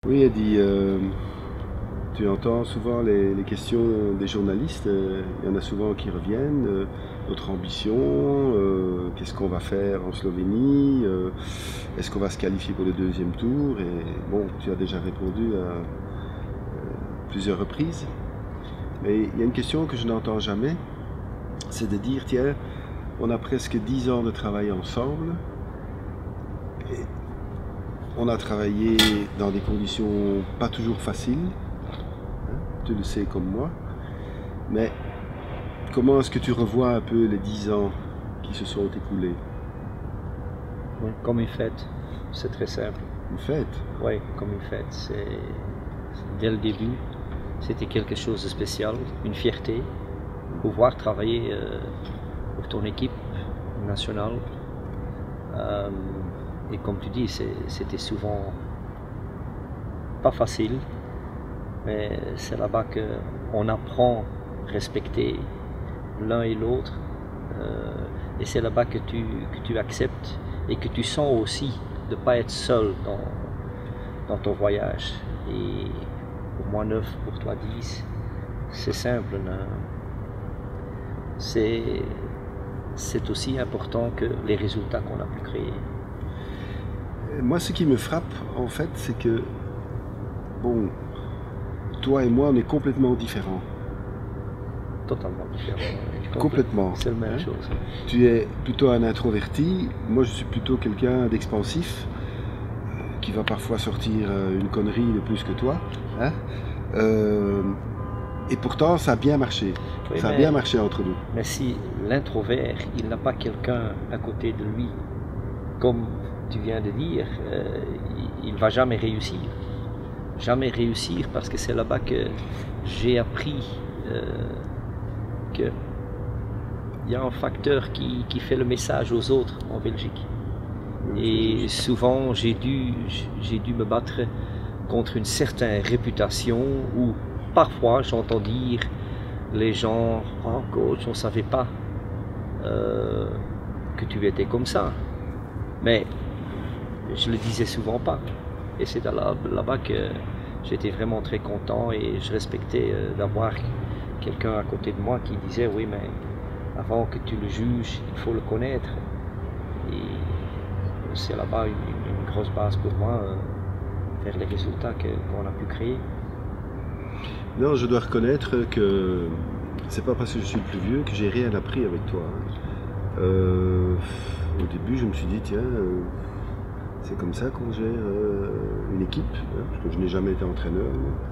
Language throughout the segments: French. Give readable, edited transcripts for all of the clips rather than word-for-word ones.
Oui, elle dit, tu entends souvent les questions des journalistes, il y en a souvent qui reviennent, notre ambition, qu'est-ce qu'on va faire en Slovénie, est-ce qu'on va se qualifier pour le deuxième tour, et bon, tu as déjà répondu à plusieurs reprises, mais il y a une question que je n'entends jamais, c'est de dire, tiens, on a presque 10 ans de travail ensemble, et on a travaillé dans des conditions pas toujours faciles, hein, tu le sais comme moi, mais comment est-ce que tu revois un peu les 10 ans qui se sont écoulés? Oui, comme une fête, c'est très simple. Une fête? Oui, comme une fête. Dès le début, c'était quelque chose de spécial, une fierté, pouvoir travailler pour ton équipe nationale. Et comme tu dis, c'était souvent pas facile, mais c'est là-bas qu'on apprend à respecter l'un et l'autre. Et c'est là-bas que tu acceptes et que tu sens aussi de ne pas être seul dans ton voyage. Et pour moi 9, pour toi 10, c'est simple. C'est aussi important que les résultats qu'on a pu créer. Moi, ce qui me frappe, en fait, c'est que, bon, toi et moi, on est complètement différents. Totalement différent. Complètement. C'est la même hein. chose. Tu es plutôt un introverti, moi je suis plutôt quelqu'un d'expansif, qui va parfois sortir une connerie de plus que toi. Hein. Et pourtant, ça a bien marché. Oui, ça a bien marché entre nous. Mais si l'introvert, il n'a pas quelqu'un à côté de lui, comme tu viens de dire, il ne va jamais réussir. Jamais réussir, parce que c'est là-bas que j'ai appris qu'il y a un facteur qui fait le message aux autres en Belgique. Et souvent, j'ai dû me battre contre une certaine réputation où parfois j'entends dire les gens, oh coach, on ne savait pas que tu étais comme ça. Mais je le disais souvent pas. Et c'est là-bas que j'étais vraiment très content et je respectais d'avoir quelqu'un à côté de moi qui disait oui, mais avant que tu le juges, il faut le connaître. Et c'est là-bas une grosse base pour moi vers les résultats qu'on a pu créer. Non, je dois reconnaître que c'est pas parce que je suis le plus vieux que j'ai rien appris avec toi. Au début, je me suis dit, tiens, c'est comme ça qu'on gère une équipe, hein, parce que je n'ai jamais été entraîneur.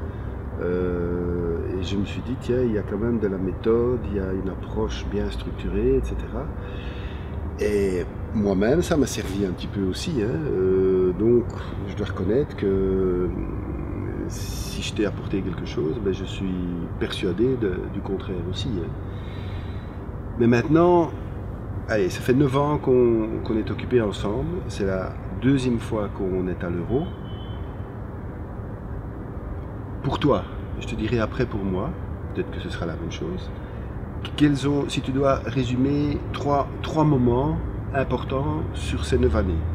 Et je me suis dit, tiens, il y a quand même de la méthode, il y a une approche bien structurée, etc. Et moi-même, ça m'a servi un petit peu aussi. Hein, donc, je dois reconnaître que si je t'ai apporté quelque chose, ben, je suis persuadé du contraire aussi. Hein. Mais maintenant, allez, ça fait 9 ans qu'on est occupés ensemble. C'est la deuxième fois qu'on est à l'Euro. Pour toi, je te dirai après pour moi, peut-être que ce sera la même chose. Si tu dois résumer trois moments importants sur ces 9 années.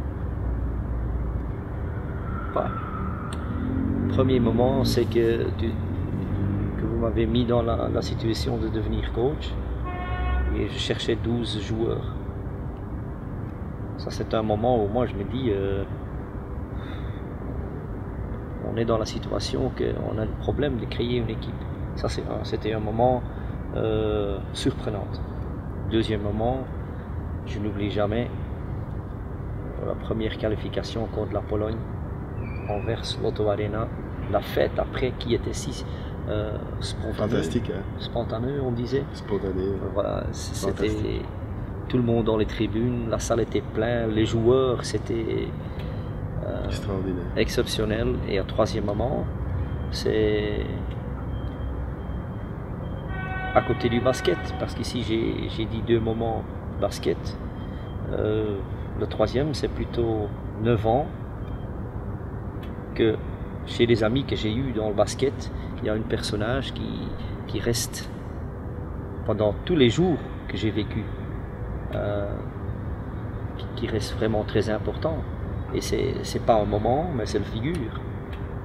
Premier moment, c'est que vous m'avez mis dans la situation de devenir coach et je cherchais 12 joueurs. Ça, c'est un moment où moi je me dis on est dans la situation qu'on a le problème de créer une équipe. Ça, c'était un moment surprenant. Deuxième moment, je n'oublie jamais la première qualification contre la Pologne envers Lotto Arena, la fête après qui était si spontanée. Fantastique, hein? Spontaneux, on disait. Spontané. Voilà, c'était tout le monde dans les tribunes, la salle était pleine, les joueurs, c'était extraordinaire, exceptionnel. Et un troisième moment, c'est à côté du basket, parce qu'ici j'ai dit 2 moments basket. Le troisième, c'est plutôt 9 ans que chez les amis que j'ai eus dans le basket, il y a un personnage qui reste pendant tous les jours que j'ai vécu, qui reste vraiment très important. Et c'est pas un moment, mais c'est le figure.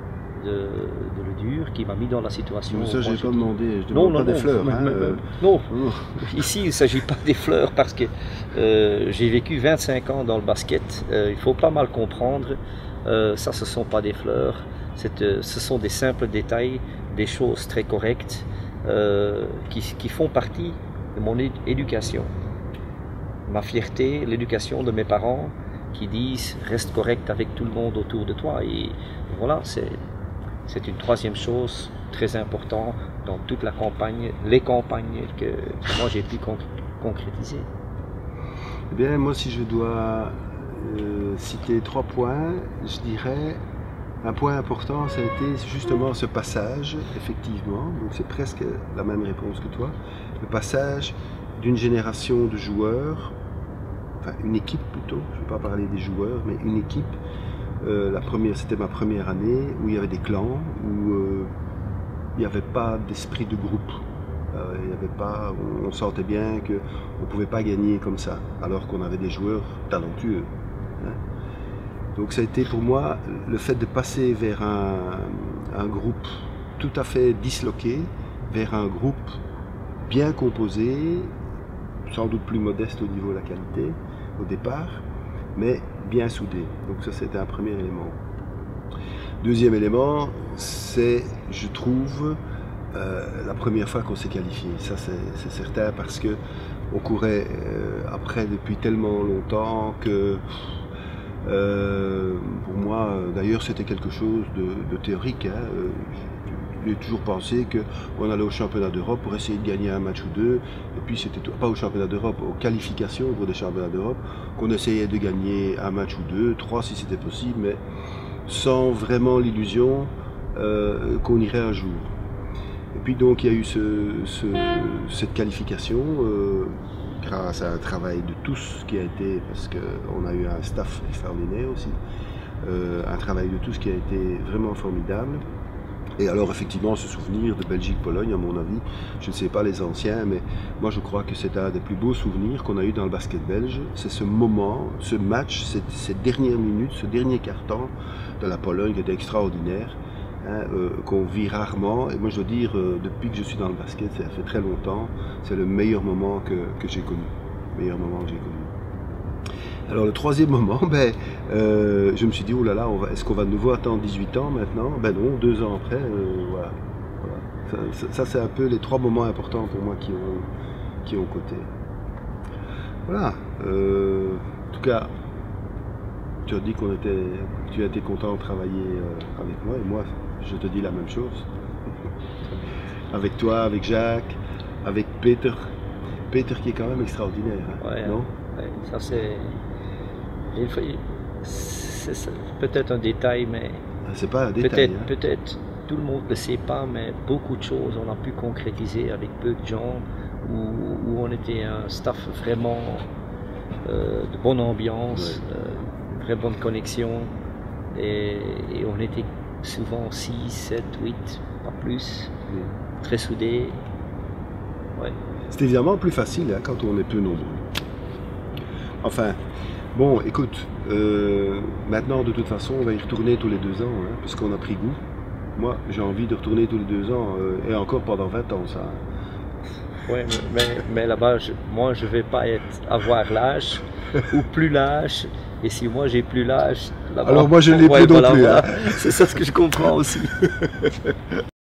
de le dur qui m'a mis dans la situation. Ça, je n'ai pas demandé. Je non, demande pas des fleurs. Non, ici, il ne s'agit pas des fleurs parce que j'ai vécu 25 ans dans le basket. Il faut pas mal comprendre. Ça, ce ne sont pas des fleurs. Ce sont des simples détails, des choses très correctes qui font partie de mon éducation. Ma fierté, l'éducation de mes parents qui disent reste correct avec tout le monde autour de toi. Et voilà, c'est une troisième chose très importante dans toute la campagne, les campagnes que moi j'ai pu concrétiser. Eh bien, moi, si je dois citer 3 points, je dirais un point important, ça a été justement ce passage, effectivement, donc c'est presque la même réponse que toi, le passage d'une génération de joueurs, enfin une équipe plutôt, je ne vais pas parler des joueurs, mais une équipe. C'était ma première année où il y avait des clans, où il n'y avait pas d'esprit de groupe. Il y avait pas, on sentait bien qu'on ne pouvait pas gagner comme ça, alors qu'on avait des joueurs talentueux. Hein. Donc ça a été pour moi le fait de passer vers un groupe tout à fait disloqué, vers un groupe bien composé, sans doute plus modeste au niveau de la qualité au départ, mais bien soudé. Donc ça, c'était un premier élément. Deuxième élément, c'est, je trouve, la première fois qu'on s'est qualifié. Ça, c'est certain, parce que on courait après depuis tellement longtemps que pour moi, d'ailleurs, c'était quelque chose de théorique. Hein. J'ai toujours pensé qu'on allait au championnat d'Europe pour essayer de gagner un match ou deux, et puis c'était pas au championnat d'Europe, aux qualifications pour des championnats d'Europe, qu'on essayait de gagner un match ou deux, 3 si c'était possible, mais sans vraiment l'illusion qu'on irait un jour. Et puis donc il y a eu cette qualification grâce à un travail de tous qui a été, parce qu'on a eu un staff extraordinaire aussi, un travail de tous qui a été vraiment formidable. Et alors effectivement, ce souvenir de Belgique-Pologne, à mon avis, je ne sais pas les anciens, mais moi je crois que c'est un des plus beaux souvenirs qu'on a eu dans le basket belge. C'est ce moment, ce match, ces dernières minutes, ce dernier quart-temps de la Pologne qui était extraordinaire, hein, qu'on vit rarement. Et moi je dois dire, depuis que je suis dans le basket, ça fait très longtemps, c'est le meilleur moment que j'ai connu. Meilleur moment que j'ai connu. Alors le troisième moment, je me suis dit, oh là là, est-ce qu'on va de nouveau attendre 18 ans maintenant? Ben non, 2 ans après, voilà. Ça c'est un peu les 3 moments importants pour moi qui ont coté. Voilà. En tout cas, tu as dit tu as été content de travailler avec moi, et moi je te dis la même chose. Avec toi, avec Jacques, avec Peter. Peter qui est quand même extraordinaire, hein, ouais, non? Ouais, ça c'est peut-être un détail, mais c'est pas un détail. Peut-être tout le monde ne le sait pas, mais beaucoup de choses on a pu concrétiser avec peu de gens, où on était un staff vraiment de bonne ambiance, ouais. Très bonne connexion, et on était souvent 6, 7, 8, pas plus, ouais. Très soudés. Ouais. C'est évidemment plus facile hein, quand on est peu nombreux. Enfin, bon, écoute, maintenant de toute façon, on va y retourner tous les 2 ans, hein, parce qu'on a pris goût. Moi, j'ai envie de retourner tous les 2 ans, et encore pendant 20 ans, ça. Oui, mais là-bas, moi, je ne vais pas avoir l'âge, ou plus l'âge, et si moi, j'ai plus l'âge, là-bas... Alors moi, je ne l'ai plus non plus. Voilà. Hein. C'est ça ce que je comprends aussi.